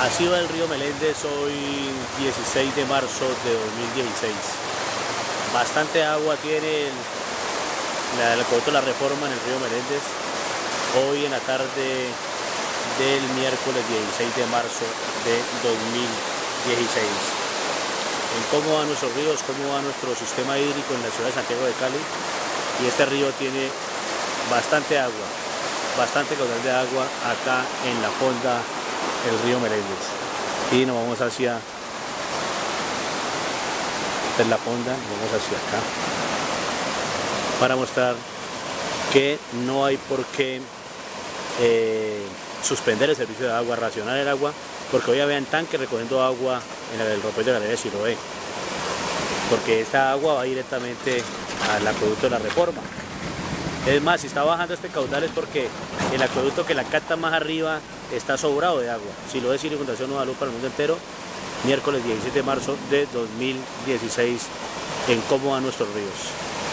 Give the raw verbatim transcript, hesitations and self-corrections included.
Así va el río Meléndez hoy dieciséis de marzo de dos mil dieciséis. Bastante agua tiene el, la, el acueducto de la Reforma en el río Meléndez hoy en la tarde del miércoles dieciséis de marzo de dos mil dieciséis. En cómo van nuestros ríos, cómo va nuestro sistema hídrico en la ciudad de Santiago de Cali. Y este río tiene bastante agua, bastante caudal de agua acá en la fonda el río Meléndez. Y nos vamos hacia esta es la fonda, nos vamos hacia acá para mostrar que no hay por qué eh, suspender el servicio de agua, racionar el agua, porque hoy habían tanques recogiendo agua en el ropero de la Galería de Siloé, porque esta agua va directamente al acueducto de la Reforma. Es más, si está bajando este caudal es porque el acueducto que la capta más arriba está sobrado de agua. Siloé Sirio Fundación Nueva Luz para el mundo entero, miércoles diecisiete de marzo de dos mil dieciséis, en cómo van nuestros ríos.